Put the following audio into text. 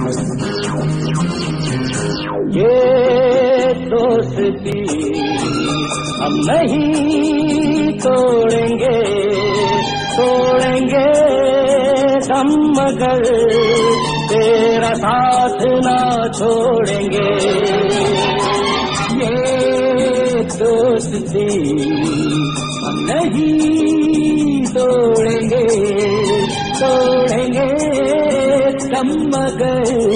ये दोस्ती हम नहीं तोड़ेंगे, तोड़ेंगे हम मगर तेरा साथ ना छोड़ेंगे। ये दोस्ती हम नहीं तोड़ेंगे, तोड़ेंगे हम मगर